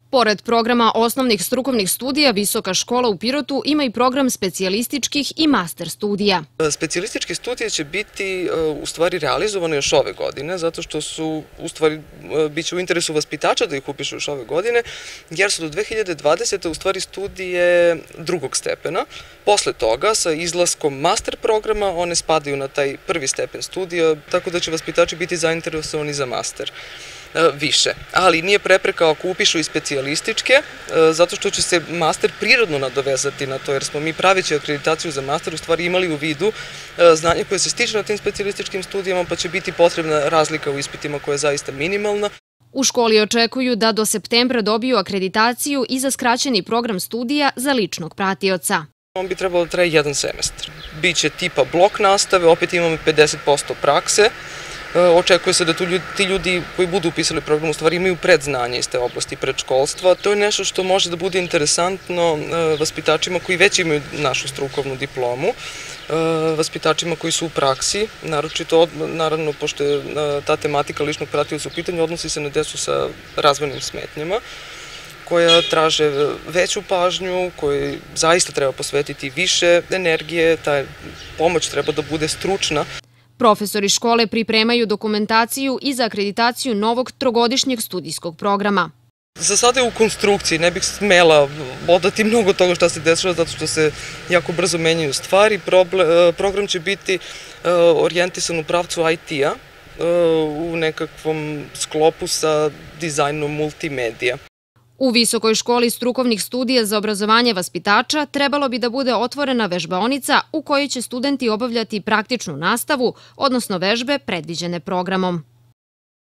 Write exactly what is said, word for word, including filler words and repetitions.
Pored programa osnovnih strukovnih studija, Visoka škola u Pirotu ima i program specijalističkih i master studija. Specijalističke studije će biti u stvari realizovane još ove godine, zato što su u stvari bit će u interesu vaspitača da ih upišu još ove godine, jer su do dve hiljade dvadesete u stvari studije drugog stepena. Posle toga, sa izlaskom master programa, one spadaju na taj prvi stepen studija, tako da će vaspitači biti zainteresovani za master više. Ali nije prepreka ako upišu i specijalističke, zato što će se master prirodno nadovezati na to, jer smo mi praveći akreditaciju za master u stvari imali u vidu znanje koje se stiče na tim specijalističkim studijama, pa će biti potrebna razlika u ispitima koja je zaista minimalna. U školi očekuju da do septembra dobiju akreditaciju i za skraćeni program studija za ličnog pratioca. On bi trebalo da traje jedan semestar. Biće tipa blok nastave, opet imamo pedeset posto prakse. Očekuje se da ti ljudi koji budu upisali program u stvari imaju predznanje iz te oblasti predškolstva. To je nešto što može da bude interesantno vaspitačima koji već imaju našu strukovnu diplomu, vaspitačima koji su u praksi, naročito, naravno, pošto je ta tematika ličnog pratioca u pitanju, odnosi se na decu sa razvojnim smetnjama, koja traže veću pažnju, koji zaista treba posvetiti više energije, ta pomoć treba da bude stručna. Profesori škole pripremaju dokumentaciju i za akreditaciju novog trogodišnjeg studijskog programa. Za sada je u konstrukciji, ne bih smela odati mnogo toga što se dešava, zato što se jako brzo menjaju stvari. Program će biti orijentisan u pravcu I T-a, u nekakvom sklopu sa dizajnom multimedija. U Visokoj školi strukovnih studija za obrazovanje vaspitača trebalo bi da bude otvorena vežbaonica u kojoj će studenti obavljati praktičnu nastavu, odnosno vežbe predviđene programom.